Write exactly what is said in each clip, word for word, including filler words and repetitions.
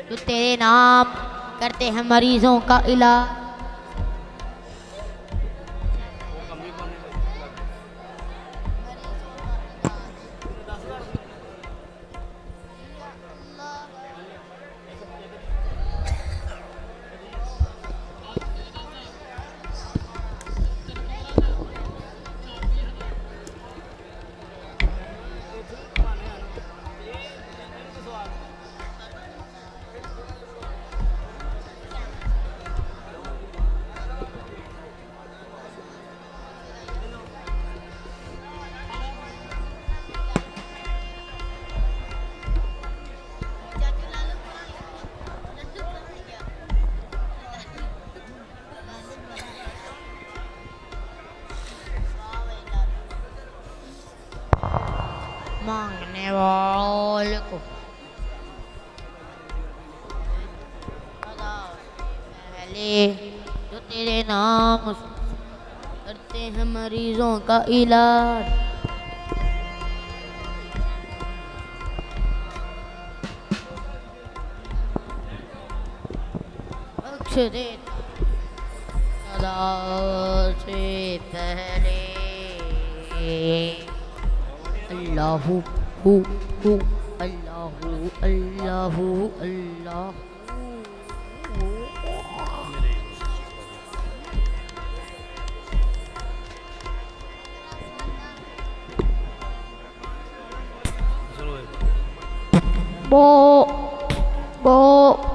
जो तेरे नाम करते हैं मरीजों का इलाज। मांगने वाले को पहले जो तेरे नाम करते हैं मरीजों का इलाज। बख्श देता सदा से पहले अल्लाहू हू हू अल्लाहू अल्लाहू अल्लाह। बो बो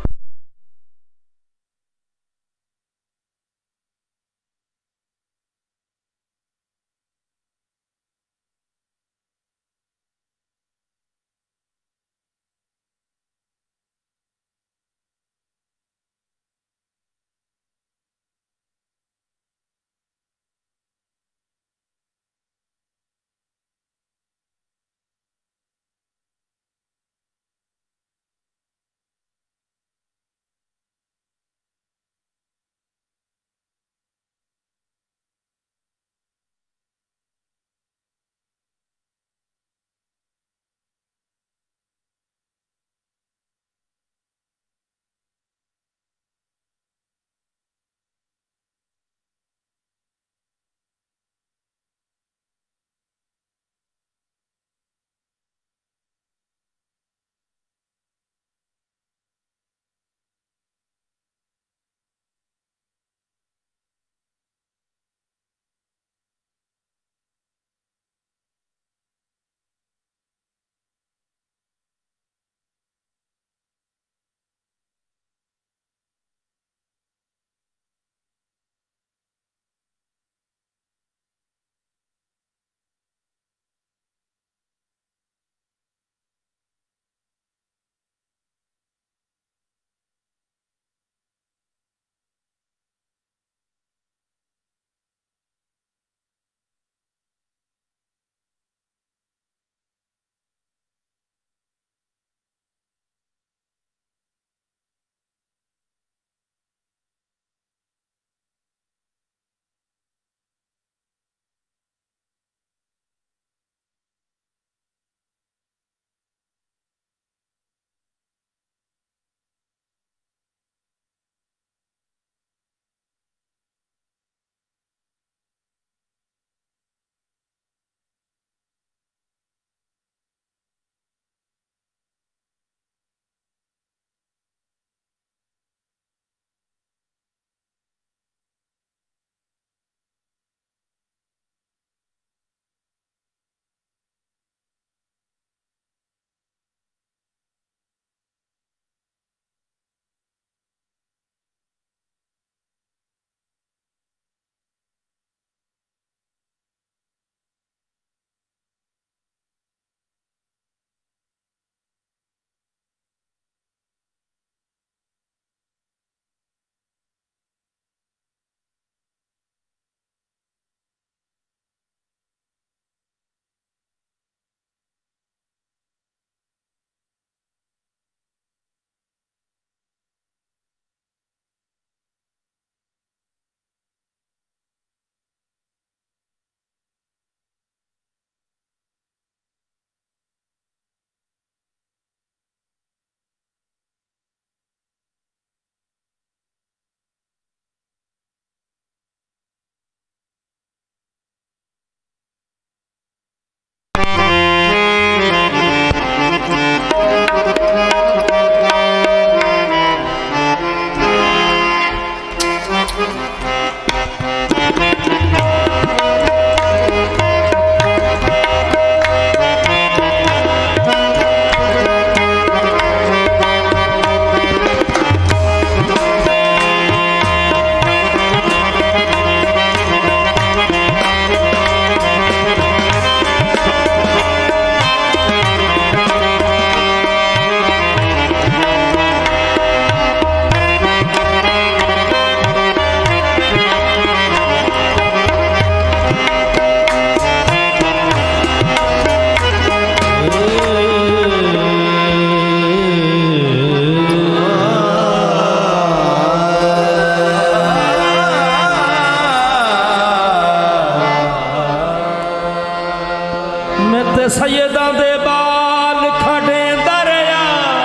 मैं ते सैयदा दे बाल खड़े दरिया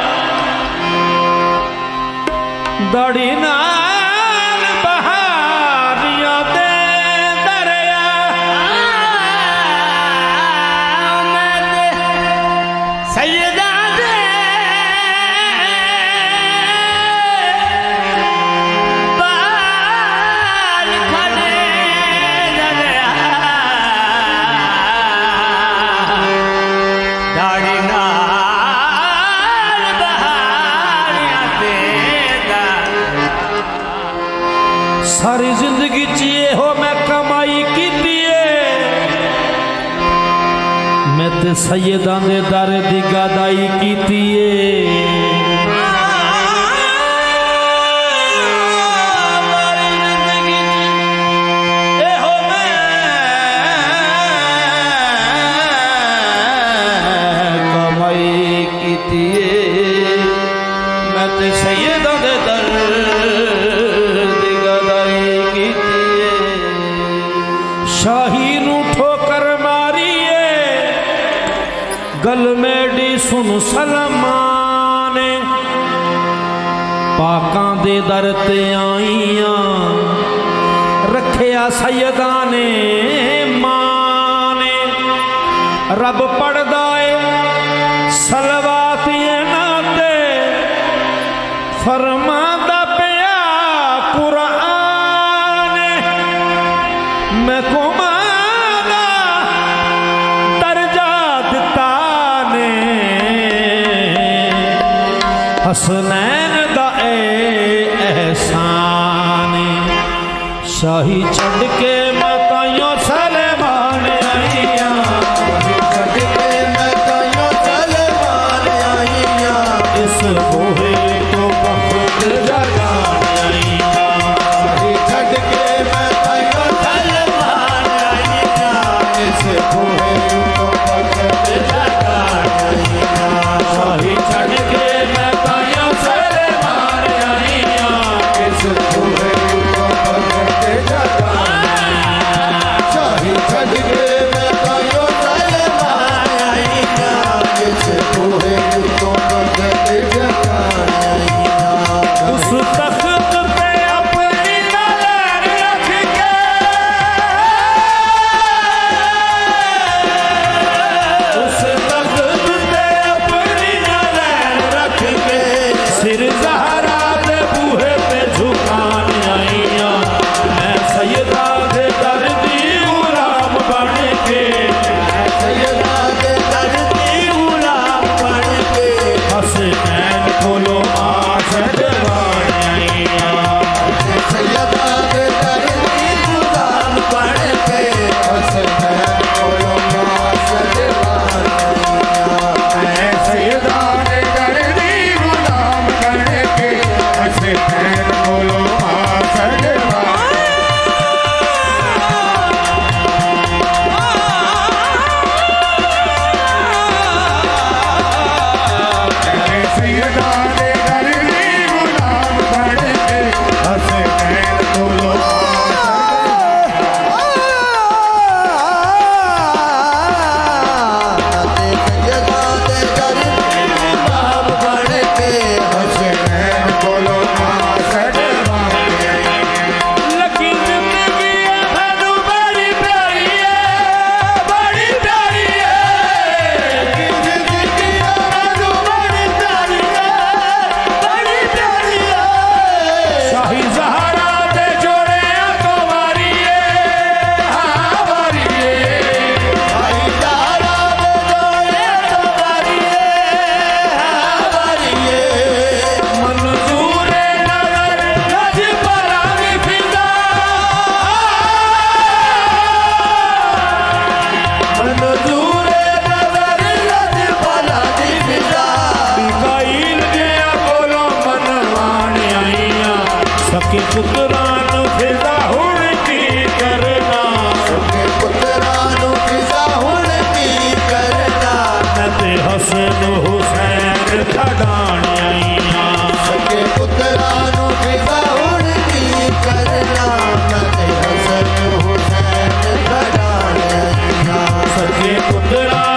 दाढ़ी नाल बहारियां दे दरिया मैं ते सैयदा दे बाल खड़े दरिया दाढ़ी नाल बहारियां दे सारी जिंदगी जिए हो मैं कमाई की दिए मैं ते सैयदां दे दर दी गदाई की दिए मैं ते सैयदां दे दर दी गदाई कीती शाही नू ठोकर मारीए गल मेडी सुन सलमाने पाकां दे दर ते आईयां रखिया सैयदां ने माने रब पढ़दा ए सलवात नाते फरमांदा पिया कुरान मैं कुमारा दर्जा दिता ने हसनैन दा ए एहसान शाही छड़ के मैं ताइयों सलमान आईयां इस बोहे तो बहुत जगान आईयां छड़ के मैं ताइयों सलमान आईयां इस बोहे तो बहुत जगान आईयां शाही छड़ के मैं ताइयों सलमान आईयां इस बोहे तो बहुत जगान आईयां शाही छड़ के मैं ताइयों सलमान आईयां इस बोहे तो बहुत उस तख्त पे अपनी नजर रख के उस तख्त पे अपनी नजर रख के सिर ज़हरा दे बूहे पे झुकान आईयां मैं सैयदा दे दर दी गुलाम बन के मैं सैयदा दे दर दी गुलाम बन के हसनैन खोलो आशद सैयदा दे दर दी गुलाम बन के हसनैन खोलो आशद सैयदा दे दर दी गुलाम बन के हसनैन खोलो आशद सैयदा दे दर दी गुलाम बन के हसनैन खोलो सैयदा दे दर दी गुलाम बन के हसनैन खोलो आसद लकी जिंदगी है बड़ी प्यारी है बड़ी प्यारी है लकी जिंदगी है बड़ी प्यारी है बड़ी प्यारी है शाही ज़हरा दे जोड़े तो मारिए हाँ मारिए शाही ज़हरा दे जोड़े तो मारिए हाँ मारिए मंजूर नजर लज परानी फिदा मंजूर नजर लज परानी फिदा मिकाईल दिया कोलों मनवान आईयां सके पुत्रां नूं फिदा हुण की करना सके पुत्रां नूं फिदा हुण की करना मैं ते हसन हुसैन खड़ाण आईयां सके पुत्रां नूं फिदा हुण की करना मैं ते हसन हुसैन खड़ाण आईयां सके पुत्रां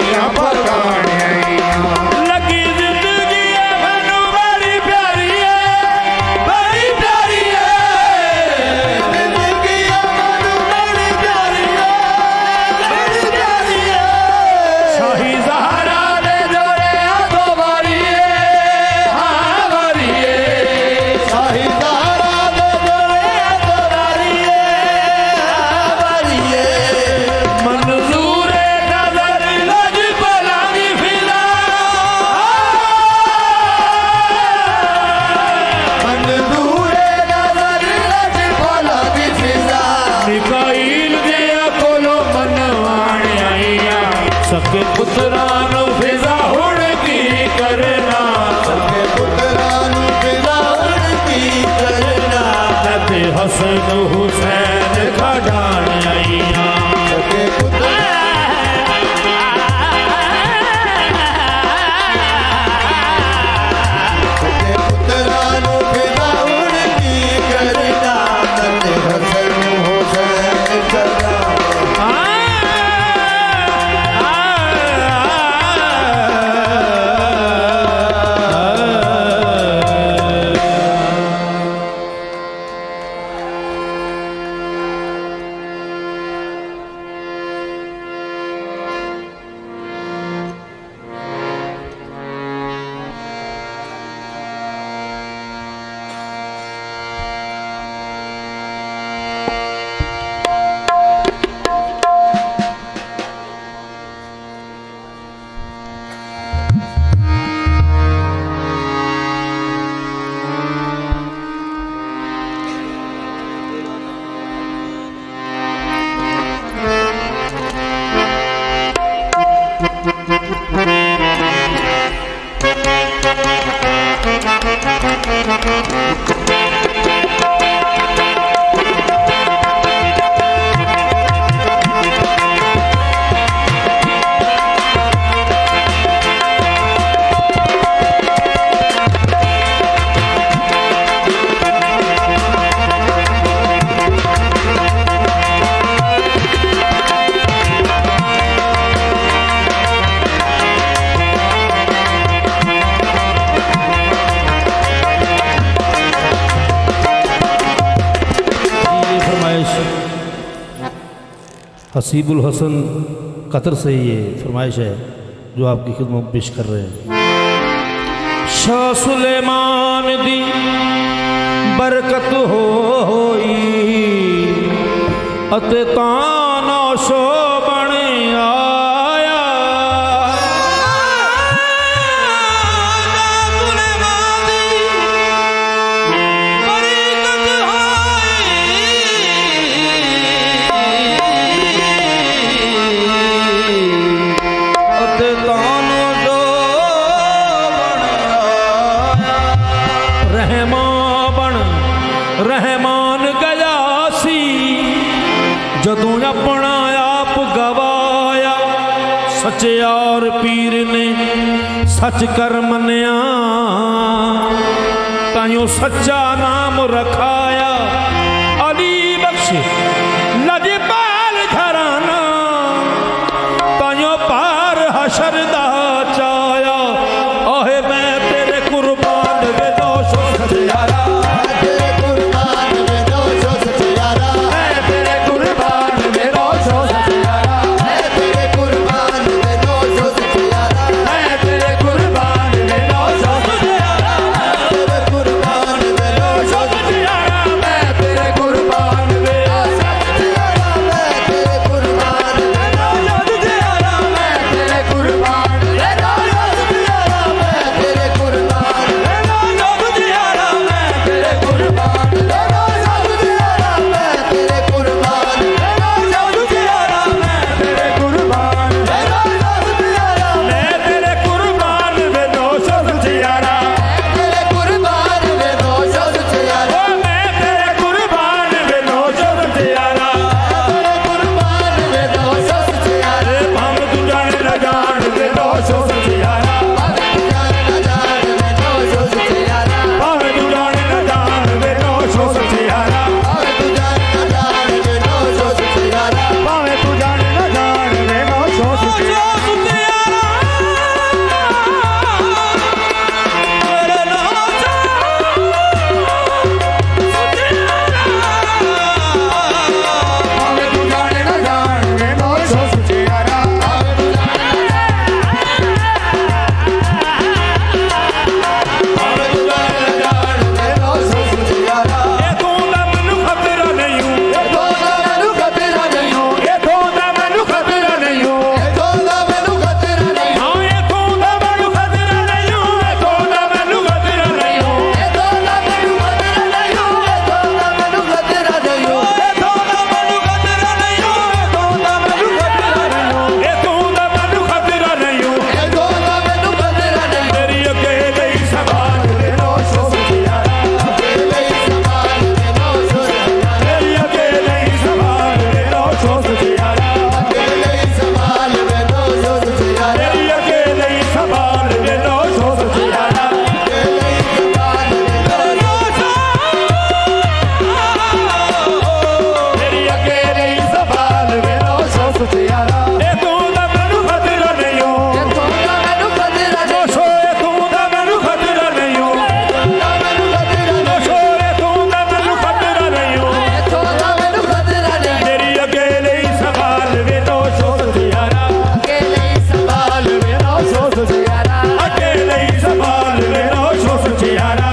रोटियां पकाने आईयां। लगी जिंदगी है मैनू बड़ी प्यारी है, बड़ी प्यारी है। जिंदगी मैनू बड़ी प्यारी है, बड़ी प्यारी है। शाही ज़हरा दे जोड़े दो बारी है, हाँ बारी है। शाही ज़हरा दे जोड़े दो बारी है, हाँ बारी है। मंजूर नजर लज पलानी फिजा, मंजूर नजर लज पलानी फिजा। मिकाईल दे कोलो मनवाण आईया, सके पुत्रां नू फिजा हुण की करना, सके पुत्रां नू फिजा हुण की करना। ते हसन हुसैन खड़ाण आईया, सके पुत्रां सके पुत्रां नू फिजा हुण की करना। ते हसन हुसैन करना। हसीबुल हसन कतर से ये फरमाइश है जो आपकी खिदमत में पेश कर रहे हैं। शाह सुलेमान दी बरकत होई, अते ताना शो बन आया। रहमान गया सी जदों अपना आप गवाया, सच्चे और पीर ने सच कर मनिया, ताइयों सच्चा नाम रखाया। अली बख्श लजपाल घराना, ताइयों पार हशर दा चाया। ओहे मैं तेरे कुर्बान वे दोषो सचारा, Yeah. सुचियारा अकेले ही संभाल मेरा जो सुचियारा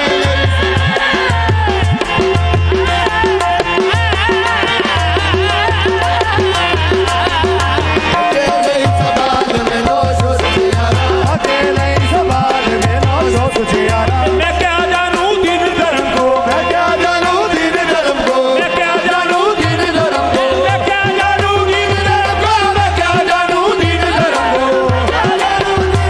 मैं क्या जानूं दीन धर्म को मैं क्या जानूं दीन धर्म को मैं क्या जानूं दीन धर्म को मैं क्या जानूं दीन धर्म को मैं क्या जानूं दीन धर्म को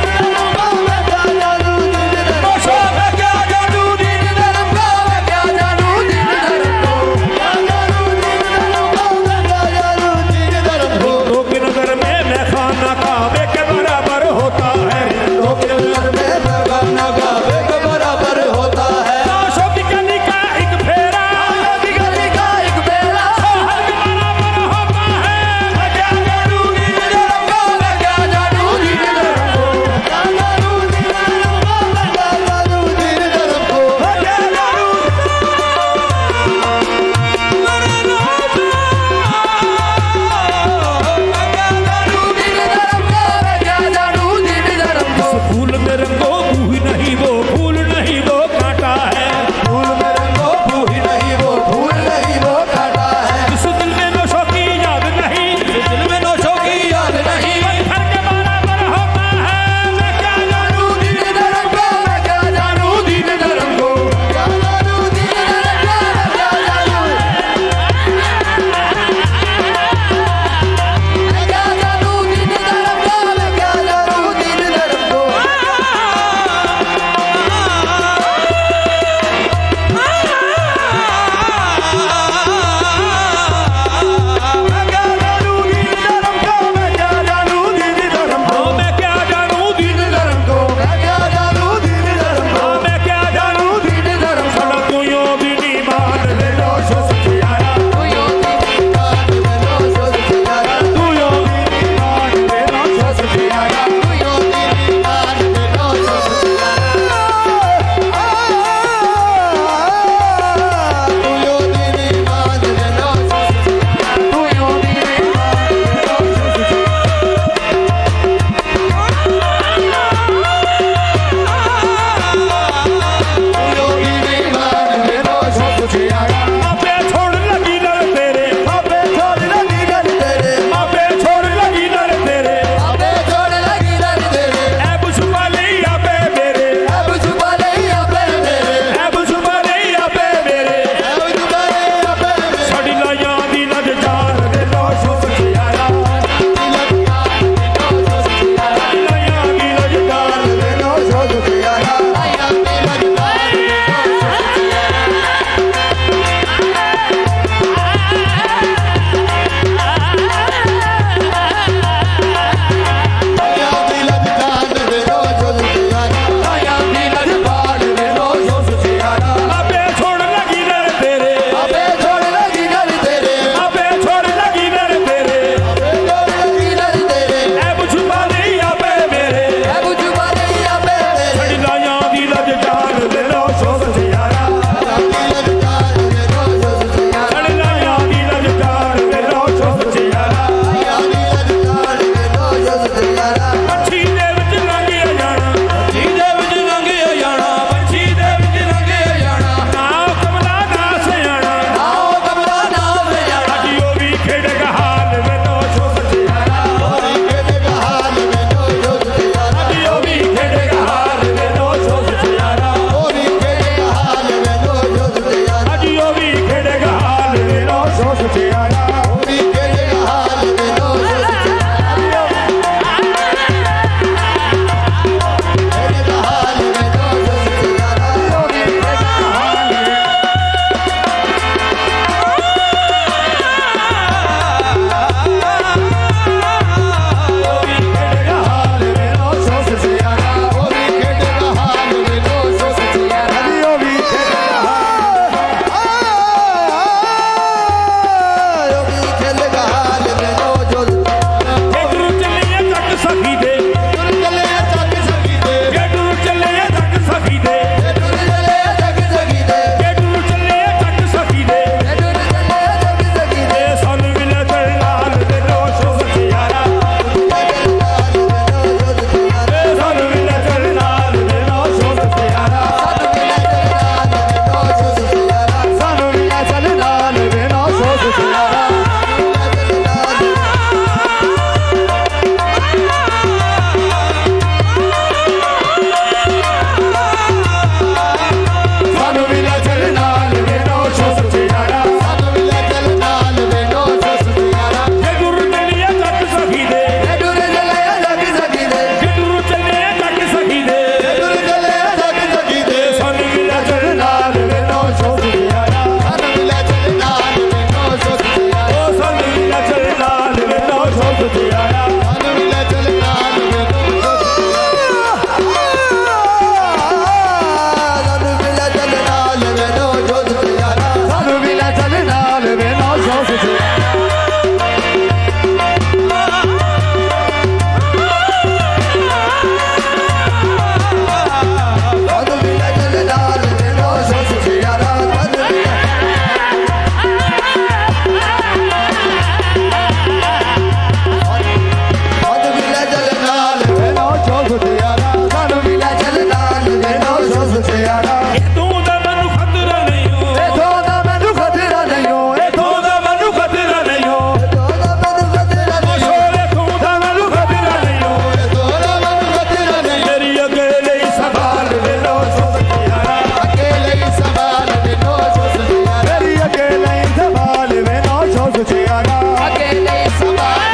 सुतियारा सानू मिला चल नाल वे नौ सौ सुतियारा इथों दा मैनू खतरा नहीं हो इथों दा मैनू खतरा नहीं हो इथों दा मैनू खतरा नहीं हो इथों दा मैनू खतरा नहीं हो इथों दा मैनू खतरा नहीं हो इथों दा मैनू खतरा नहीं मेरी अकेले ही संभाल वे नौ सौ सुतियारा अकेले ही संभाल वे नौ सौ सुतियारा मेरी अकेले ही संभाल वे नौ सौ सुतियारा अकेले ही संभाल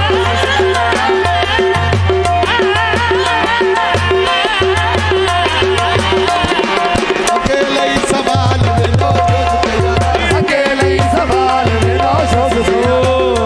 अकेले ही संभाल वे नौ सौ सुतियारा अकेले ही संभाल वे नौ सौ सुतियारा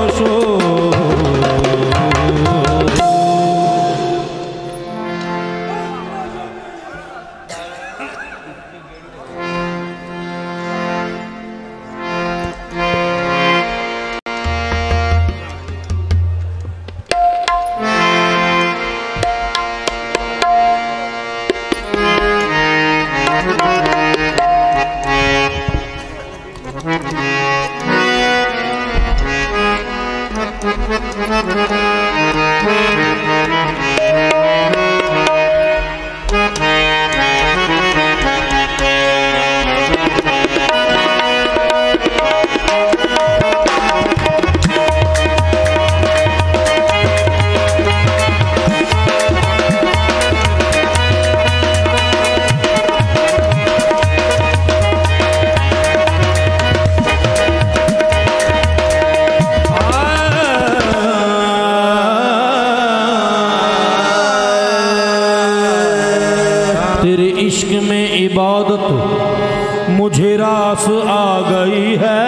तेरे इश्क में इबादत मुझे रास आ गई है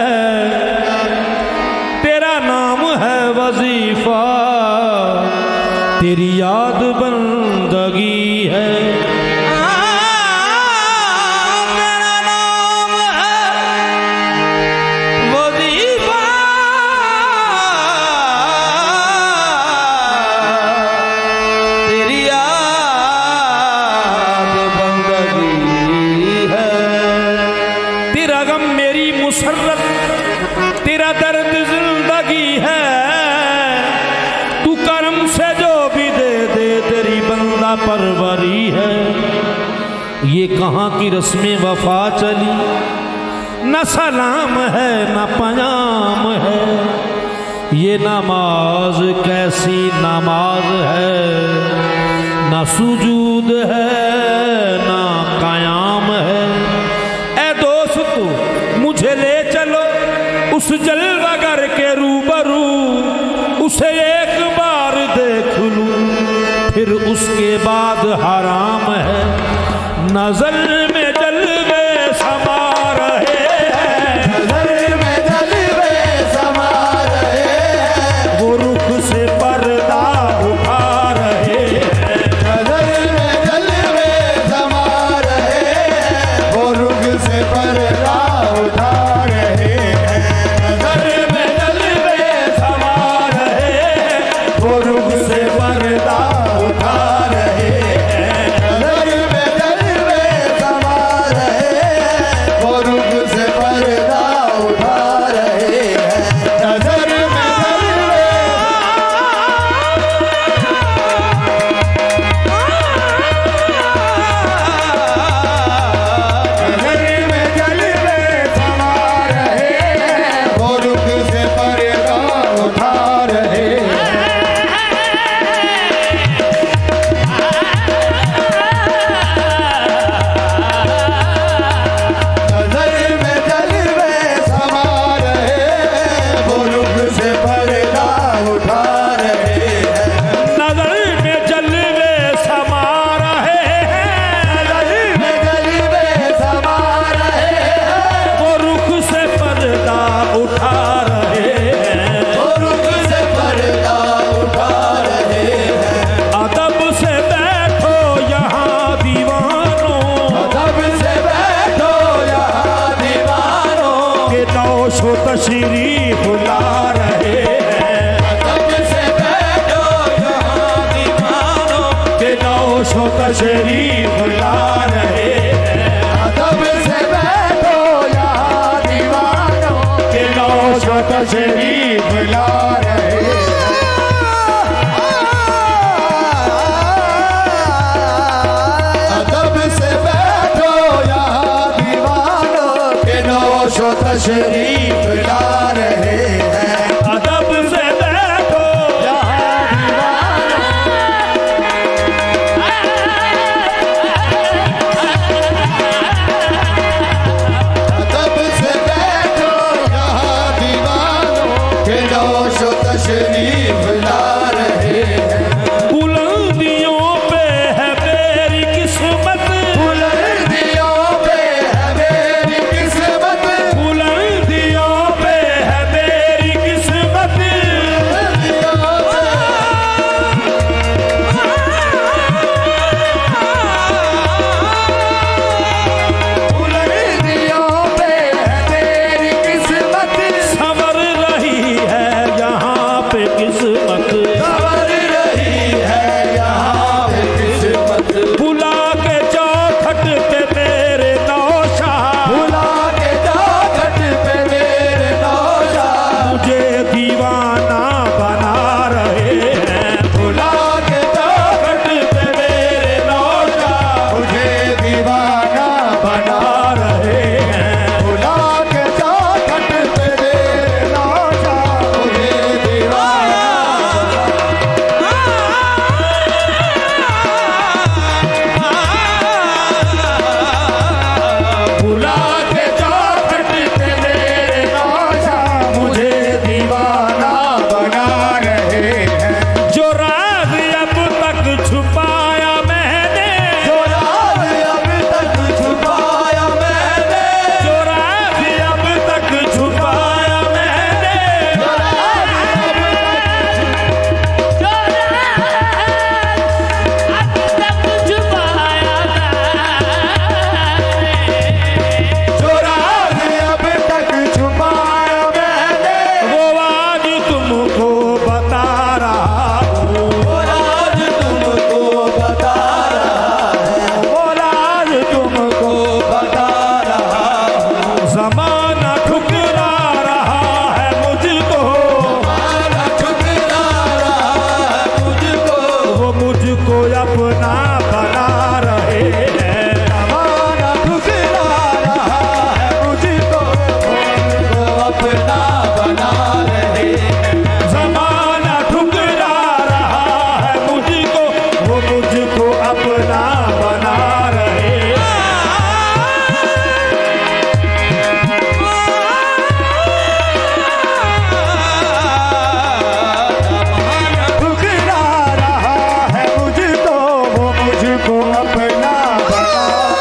तेरा नाम है वजीफा तेरी याद बंदगी है तेरा नाम है वजीफा तेरी याद तेरा गम मेरी मुसर्रत तेरा दर्द जिंदगी है तू करम से जो भी दे दे तेरी बंदा परवरी है ये कहाँ की रस्में वफा चली न सलाम है न पयाम है ये नमाज कैसी नमाज है न सुजूद है न कयाम है मुझे ले चलो उस जलवागर के रूबरू उसे एक बार देख लूं फिर उसके बाद हराम है नजर में जलवे समा रहे हैं नजर में जलवे समा रहे हैं वो रुख से पर्दा उठा रहे हैं नजर में जलवे समा रहे हैं वो रुख से पर्दा उठा रहे हैं नजर में जलवे समा रहे हैं वो रुख से पर्दा उठा रहे हैं नजर में जलवे समा रहे हैं वो रुख से पर्दा उठा रहे हैं नजर में जलवे नजर में जलवे समा रहे हैं वो रुख से पर्दा उठा रहे हैं नजर में जलवे समा रहे हैं वो रुख से पर्दा उठा रहे हैं नजर में जलवे समा रहे हैं नजर में जलवे समा रहे हैं वो रुख से पर्दा उठा रहे हैं वो रुख से पर्दा उठा रहे हैं अदब से बैठो यहाँ दीवानों अदब से बैठो यहाँ दीवानों के नौशो तशरीफ ला रहे हैं अदब से बैठो यहाँ दीवानों के नौशो तशरीफ ला रहे हैं अदब से बैठो यहाँ दीवानों के नौशो तशरीफ ला रहे हैं तशरीफ ला रहे हैं। अदब से बैठो यहाँ दीवानों, अदब से बैठो यहाँ दीवानों के जोश तशरीफ ला रहे हैं। बुलंदियों पे है मेरी किस्मत, बुलंदियों पे है मेरी किस्मत, बुलंदियों पे है मेरी किस्मत। बुलंदियों पे है मेरी किस्मत, संवर रही है यहाँ पे किस्मत, संवर रही है यहाँ पे किस्मत। बुला के चौखट पे मेरे नौशाह, बुला के चौखट पे मेरे नौशाह, मुझे दीवाना बना रहे हैं। बुला के चौखट पे मेरे नौशाह, मुझे दीवाना बना रहे हैं। बुला के चौखट पे मेरे नौशाह, मुझे दीवाना बुला के चौखट पे मेरे नौशाह, मुझे दीवाना बना रहे हैं। जो राज अब तक छुपाया मैंने, जो राज अब तक छुपाया मैंने, जो राज अब तक छुपाया मैंने, जो राज अब तक छुपाया मैंने, वो आज तुमको बता रहा हूँ, वो राज तुमको बता रहा है, वो राज तुमको बता रहा हूँ। जमाना ठुकरा रहा है मुझको, माना ठुकरा रहा है मुझको, वो मुझको अपना बना रहे हैं। माना ठुकरा रहा है मुझको, मुझको अपना बना रहे हैं। जमाना ठुकरा रहा है मुझको, वो मुझको अपना बना रहे हैं। ठुकरा रहा है मुझको, वो मुझको अपना बना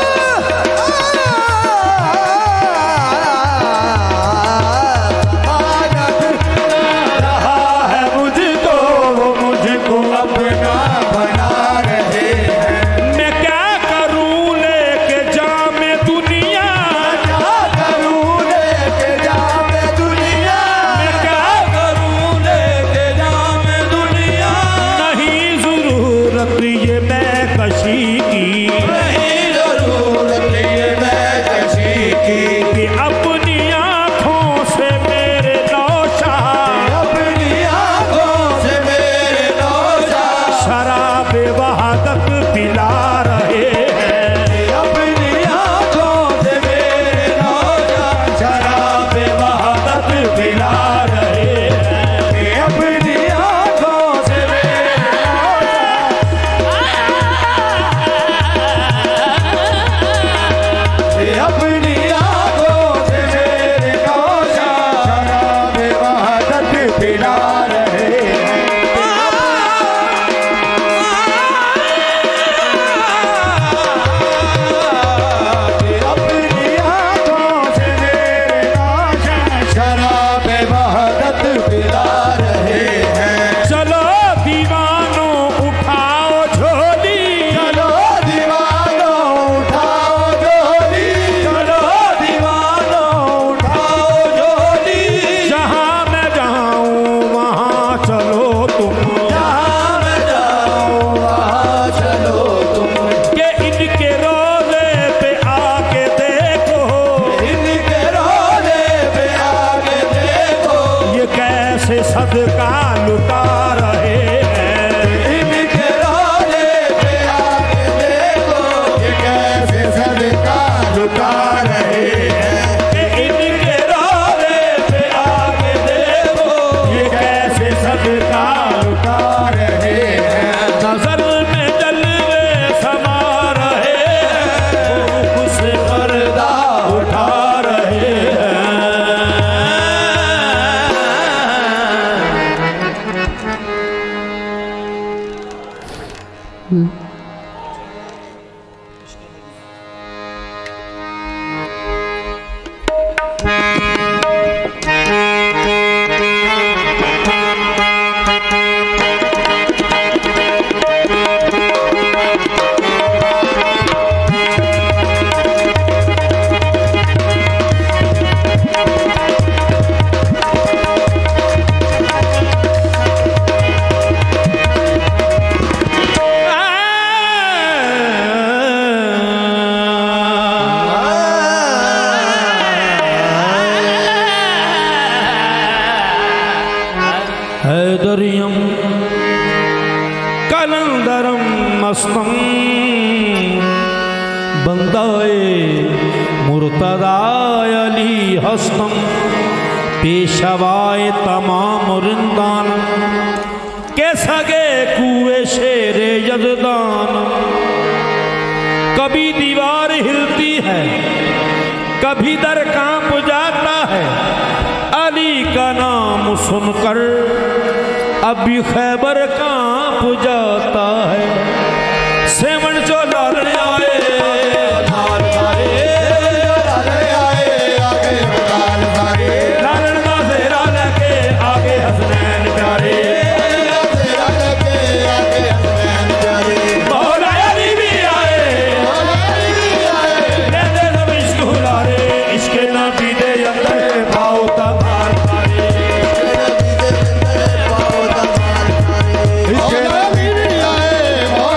माना ठुकरा रहा है मुझको, वो मुझको अपना बना रहे हैं। मैं क्या करूं लेके जामे दुनिया, क्या करूं लेके जामे दुनिया, मैं क्या करूं लेके जामे दुनिया। नहीं जरूरत ये मैं कशी की, नहीं जरूरत ये मैं कशी की, कि अपनी आँखों से मेरे नौशाह अपनी आँखों से मेरे नौशाह शराब वहादत पिला रहे हैं। अपनी आँखों से मेरे नौशाह शराब वहादत पिला रहे हैं। अपनी आँखों से मेरे नौशाह अपनी आँखों से मेरे नौशाह शराब वहादत पिला रहे हैं। मस्तम बंदाए मुर्तदा अली हस्तम पेशवाए तमाम रिंदान के सगे कुए शेरे यजदान। कभी दीवार हिलती है कभी दर कांप जाता है, अली का नाम सुनकर अभी खैबर कांप जाता है। सेवन जो लाल आए लाल सारे लालन का सेरा लेके आगे हसनैन प्यारे। मौला अली भी आए लेते सब इश्क हुलारे, इश्क नबी दे अंदर भाव तमार मारे। मौला अली भी आए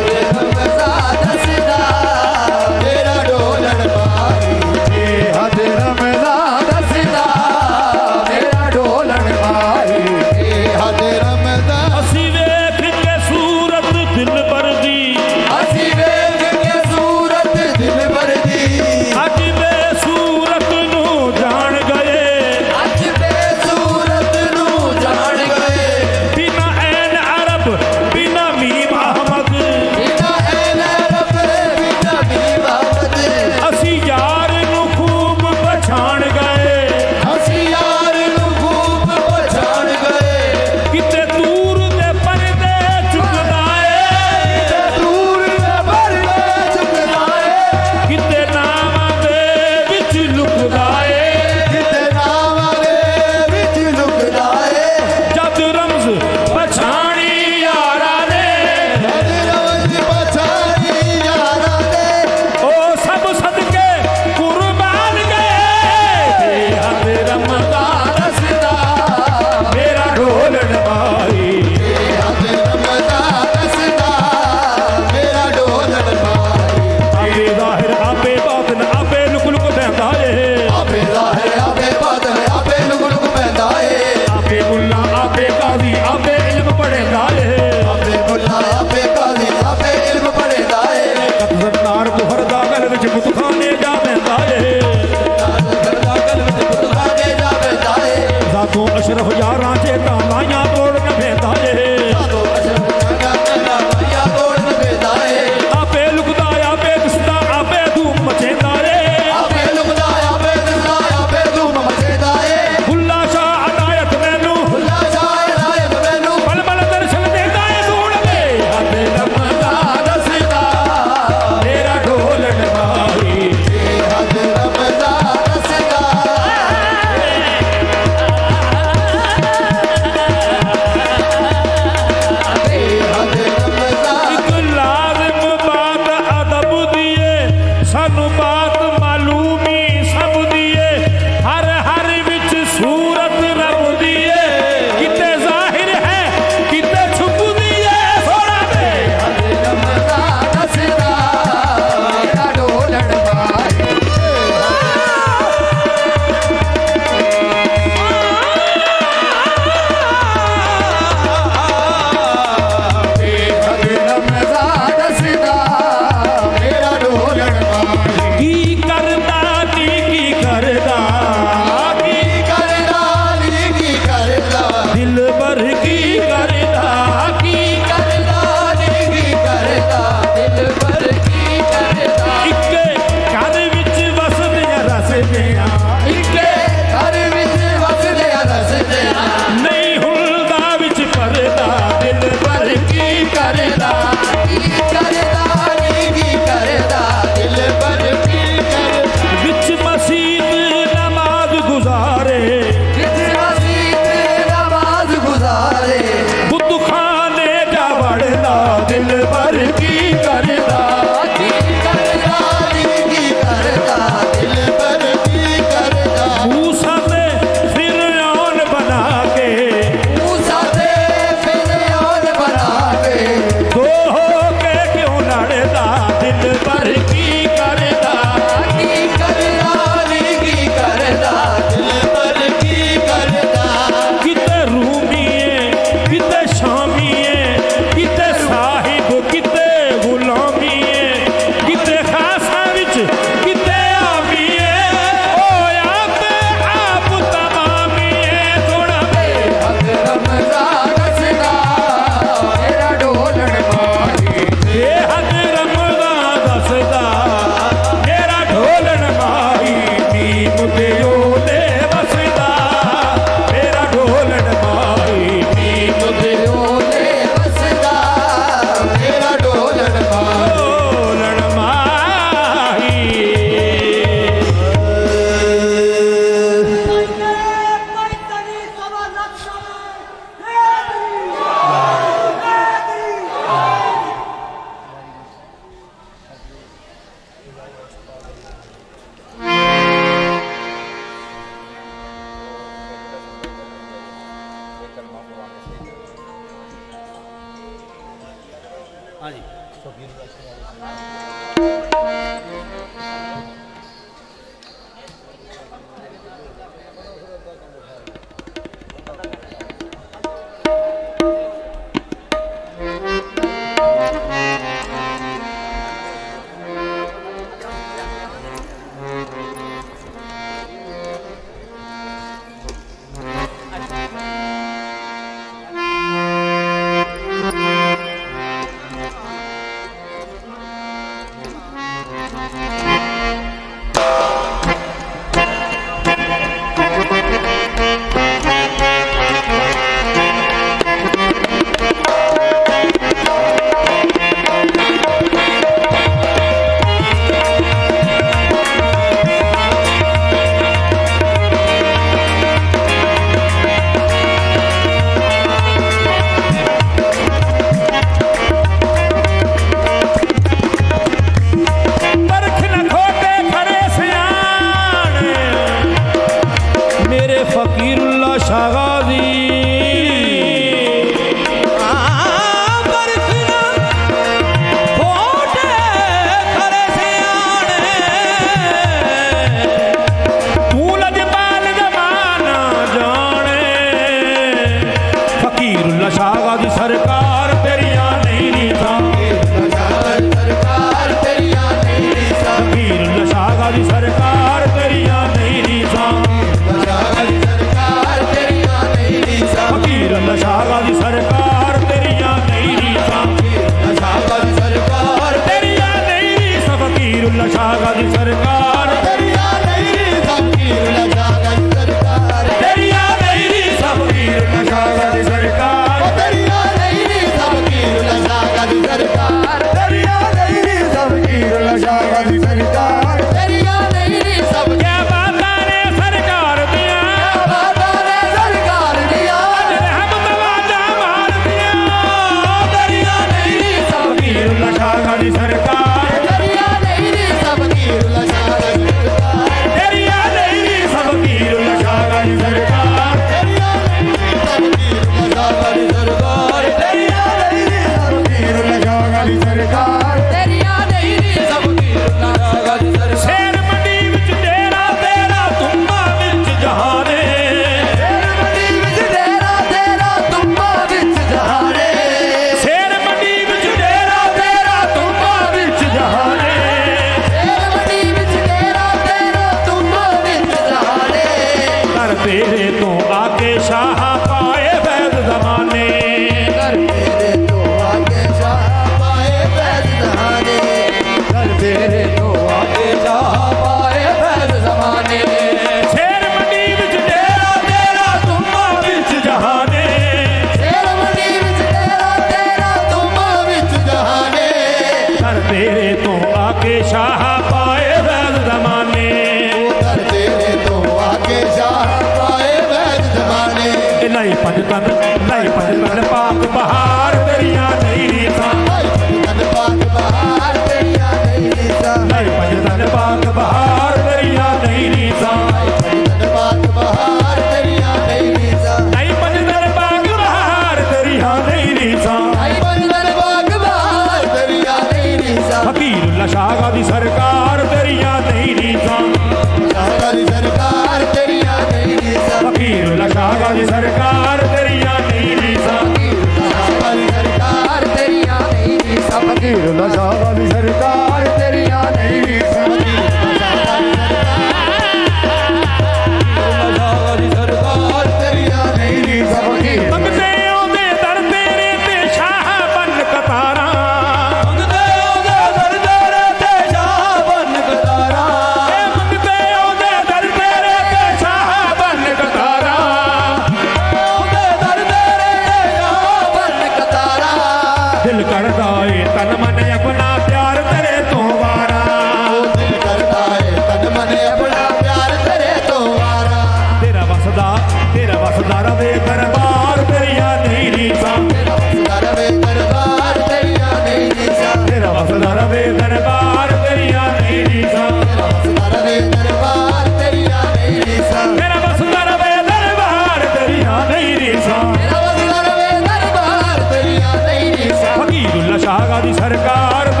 सरकार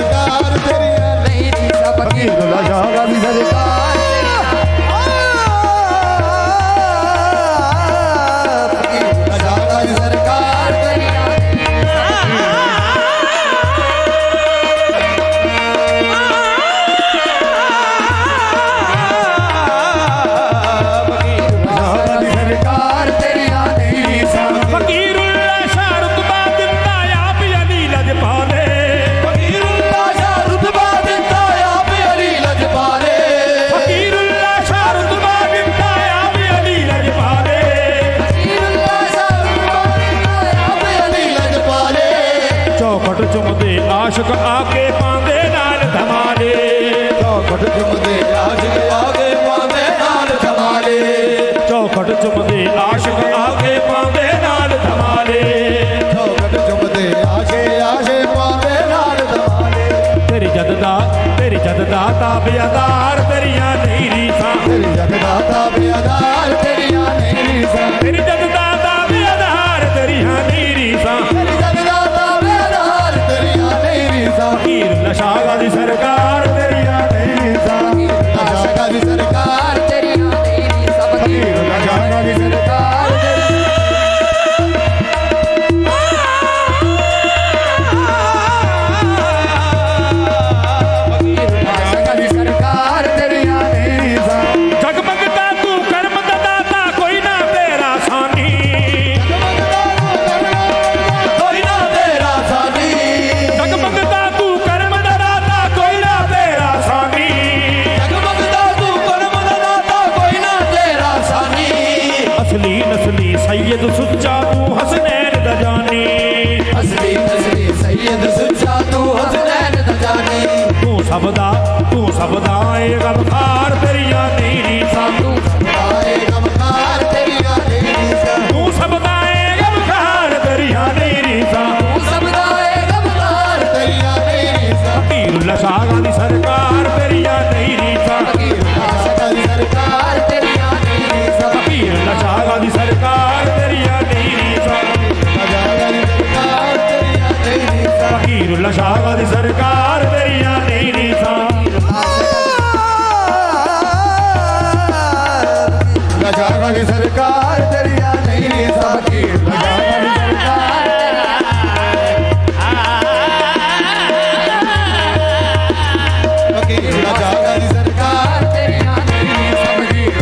सरकार तेरिया नहीं रीसा फकीर दुल्हा शाह गाजी सरकार फकीर दुल्हा शाह गाजी सरकार तेरिया सरकार तेरिया नहीं रीसा फकीरुल्लाह शाह रुतबा दिता आप अली लजपाले फकीरुल्लाह शाह रुतबा दिता आप अली लजपाले फकीरुल्लाह शाह रुतबा दिता आप अली लजपाले फकीरुल्लाह शाह रुतबा दिता आप अली लजपाले चौखट चुमदे आशिक आके पांदे नाल धमाले चौखट चुमदे आशिक आगे पांदे नाल धमाले चौखट चुमदे आशिक आके पांदे नाल धमाले चौखट चुमदे आशे आशे पांदे नाल धमाले तेरी जददा तेरी जददा ताबियादार तेरियां नहीं रीसा तेरी जगदाता बेअदार तेरिया नहीं रीसा तेरी जददा ताबियादार तेरियां नहीं रीसा तेरी जगदाता बेअदार तेरिया नहीं रीसा फकीर नशा गाजी सरकार तेरियां नहीं रीसा आशा गाजी सरकार तेरिया नहीं रीसा फकीर आशा गाजी सरकार आशा गाजी सरकार तेरिया नहीं रीसा जगमगता तू कर्म दा दाता कोई ना तेरा सानी कोई ना तेरा सानी जगमगता तू कर्म दा दाता कोई ना तेरा सानी जगमगता तू कर्म दाता कोई ना तेरा सानी असली नस्ली सैयद सुच्चा तू हसनैन दा जानी असली नसली सैयद सुच्चा तू हसनैन दजानी तू सबदा तू सबदा ए गमखार तेरियां नहीं रीसा आए गमकार तेरिया नहीं रीसा तू सबदा ए गमखार तेरियां नहीं रीसा तू सबदाए गमकार तेरिया नहीं रीसा फकीर लशा गाजी सरकार तेरियां नहीं रीसा फकीर आशा गाजी सरकार तेरिया नहीं रीसा फकीर लशा गाजी सरकार तेरियां नहीं रीसा राजा गाजी सरकार तेरिया नहीं रीसा फकीर लशा गाजी सरकार तेरियां नहीं रीसा राजा गाजी सरकार तेरिया नहीं रीसा फकीर राजा गाजी सरकार फकीर राजा गाजी सरकार तेरिया नहीं रीसा फकीर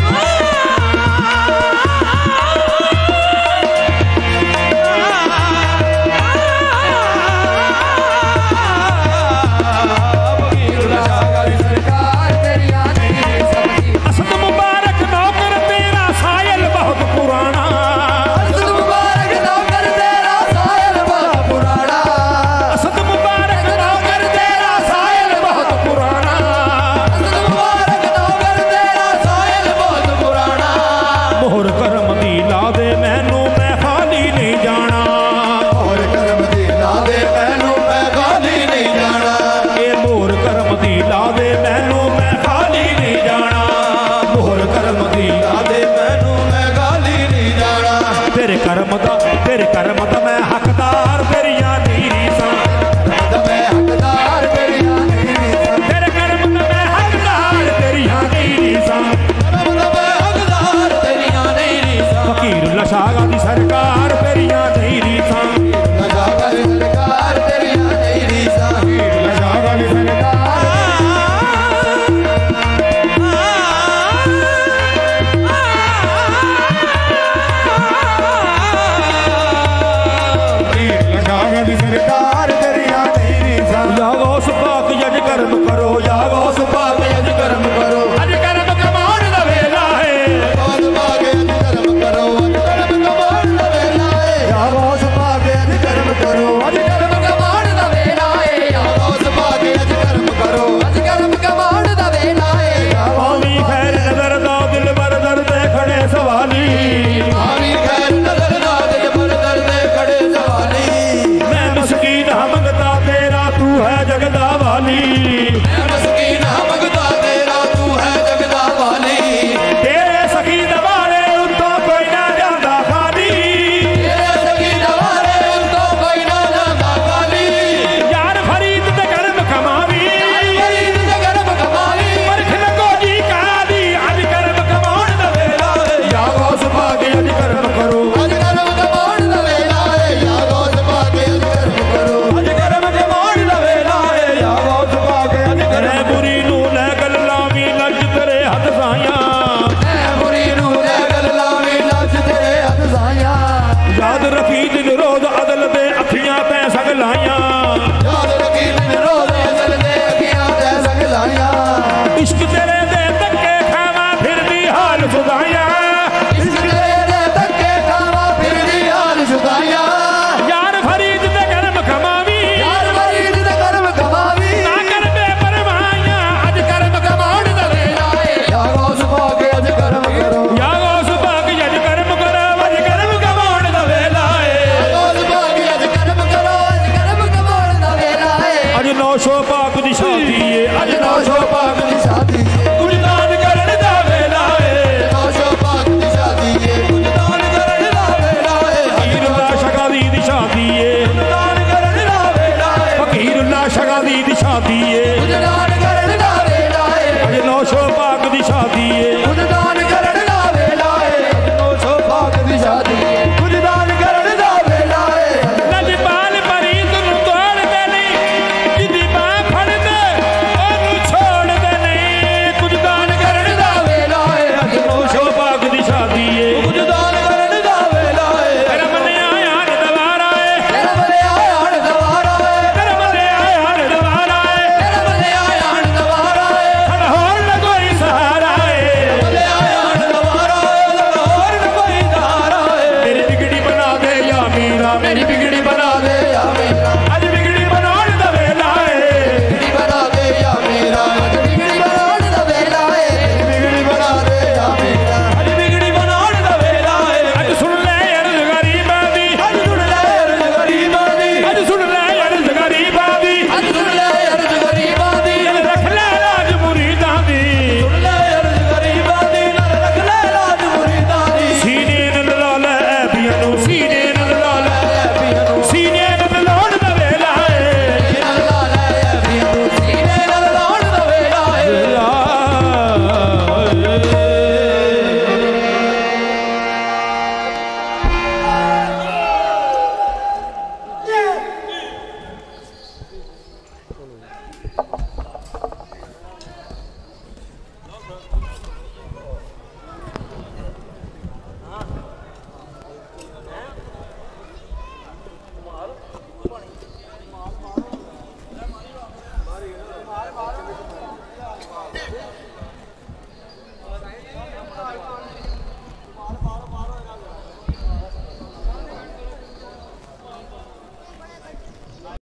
राजा गाजी सरकार तेरिया नहीं रीसा फकीर असद मुबारक नौकर तेरा सायल बहुत पुराना असद मुबारक नौकर तेरा सायल बहुत पुराना असद मुबारक नौकर तेरा सायल बहुत पुराना असद मुबारक नौकर तेरा सायल बहुत पुराना मोहर करम दी ला दे मैनू मैं खाली नहीं जाना और करम दी ला दे मैनू मैं खाली नहीं जाना ए मोहर करम दी ला दे मैनू मैं खाली नहीं जाना मोहर करम दी ला दे मैनू मैं खाली नहीं जाना तेरे करम दा तेरे करम दा मैं हकदार तेरियां नहीं रीसा मैं हकदार तेरिया नहीं रीसा तेरे करम दा मैं हकदार तेरियां नहीं रीसा करम दा मैं हकदार तेरिया नहीं रीसा फकीर लशा गाजी सरकार तेरियां नहीं रीसा राजा गाजी सरकार तेरिया नहीं रीसा राजा गाजी सरकार राजा गाजी सरकार तेरिया नहीं रीसा या गौस पाक यज कर्म करो या गौस गौस पाक यज कर्म करो अज कर्म कमान दा वेला है गौस पाक यज कर्म करो अज कर्म कमान दा वेला है या गौस पाक यज कर्म करो अज कर्म कमान दा वेला है या गौस पाक यज कर्म करो अज कर्म कमान दा वेला है या आवी खैर नजर दा दिल बर दर्द खड़े सवाली आवी खैर नजर दा दिल पर दर्द खड़े सवाली मैं मस्कीन हाँ मंगता तेरा तू है जगदा वाली मैं मस्कीन हाँ मंगता तेरा तू है जगदा वाली तेरे सखी दवारे उत्तों कोई ना जांदा खाली तेरे सगी दवारे तो कोई ना जाता खाली यार फरीद ते कर्म कमा दी शादी है अज नौ सौ भाग दी शादी कुछ दान करन दा वेला है नौ सौ भाग दी शादी कुछ दान करन दा वेला है फकीरुल्लाह शगादी दी शादी है दान करन दा वेला है फकीरुल्लाह शगादी दी शादी है कुछ दान करन दा वेला है अज नौ सौ भाग दी शादी है कुछ दान करन दा वेला है नौ सौ भाग दी शादी कुछ दान करन दा वेला है नजपाल परीत नूं तोड़ दे नहीं जिदी बां फड़ दे ओनू छोड़ दे नहीं कुछ दान करन दा वेला है अज नौ सौ भाग दी शादी है कुछ दान करन दा वेला है तेरा मन्ने आया न दवारा है तेरा बले आया हण दवारा है तेरा मन्ने आया न दवारा है तेरा बले आया हण दवारा है खड़ होण न कोई सहारा है बले आया हण दवारा है और न कोई सहारा है मेरी बिगड़ी बना दे या मीरा मेरी बिगड़ी बना दे या मेरा अज बिगड़ी बनाउण दा वेला है बिगड़ी बना दे या मेरा बिगड़ी बनाउण दा वेला है बिगड़ी बना दे या मेरा अज बिगड़ी बनाउण दा वेला है अज सुन ले अर्ज गरीबां दी अज सुन ले अर्ज गरीबां दी अज सुन ले अर्ज गरीबां दी अज सुन ले अर्ज गरीबां दी रख ले लाज मुरीदां दी सुन ले अर्ज गरीबां दी रख ले लाज मुरीदां दी सीने नल ला ले ऐबियां नूं सीने नल ला ले ऐबियां नूं सीने नल लाउण दा वेला है सीने नल ला ले ऐबियां नूं सीने नल लाउण दा वेला है